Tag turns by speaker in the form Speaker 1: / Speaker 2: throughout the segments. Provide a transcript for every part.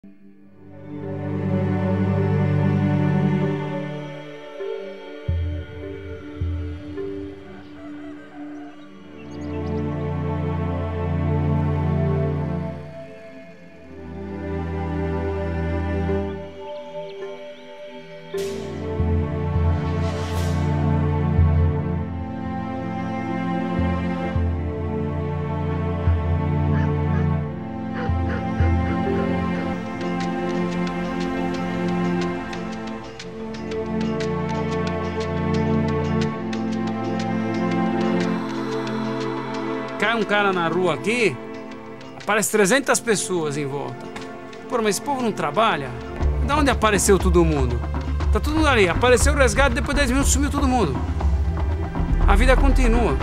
Speaker 1: Cai um cara na rua aqui, aparece 300 pessoas em volta. Pô, mas esse povo não trabalha? De onde apareceu todo mundo? Tá todo mundo ali, apareceu o resgate, depois de 10 minutos sumiu todo mundo. A vida continua.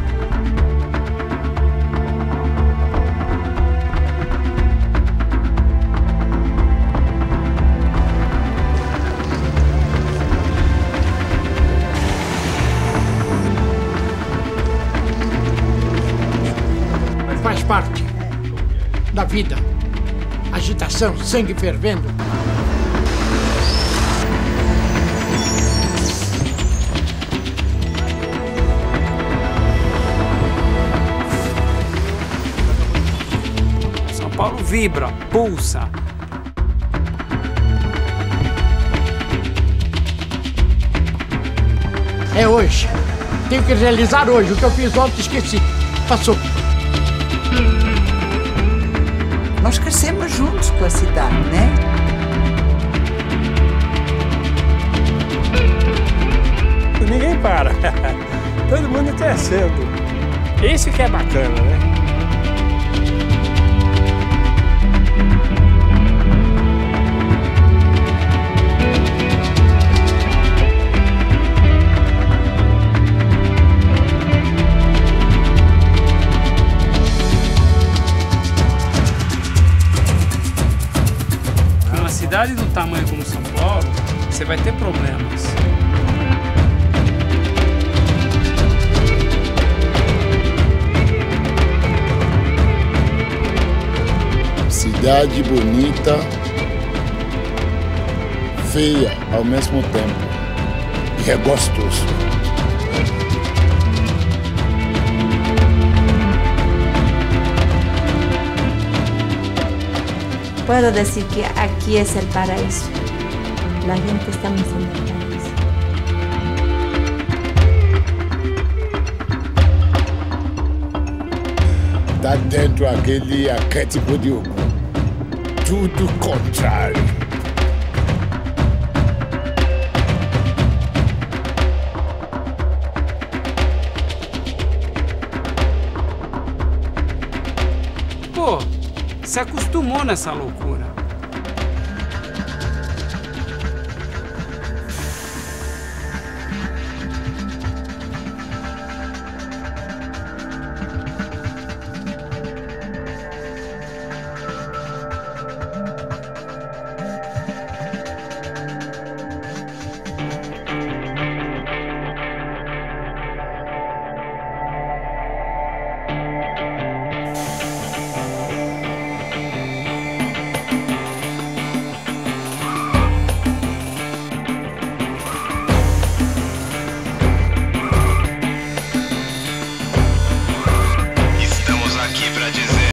Speaker 2: Faz parte da vida. Agitação, sangue fervendo.
Speaker 1: São Paulo vibra, pulsa.
Speaker 2: É hoje. Tenho que realizar hoje. O que eu fiz ontem esqueci. Passou.
Speaker 3: Nós crescemos juntos com a cidade, né?
Speaker 4: Ninguém para. Todo mundo crescendo. Isso que é bacana, né?
Speaker 1: Numa cidade do tamanho como São Paulo, você vai ter problemas.
Speaker 5: Cidade bonita, feia ao mesmo tempo. E é gostoso.
Speaker 6: Puedo decir que aquí es el paraíso. La gente estamos en el paraíso.
Speaker 5: Tá dentro aquele arquétipo de Ogum. Tudo contrário.
Speaker 1: Pô, se acostumou nessa loucura.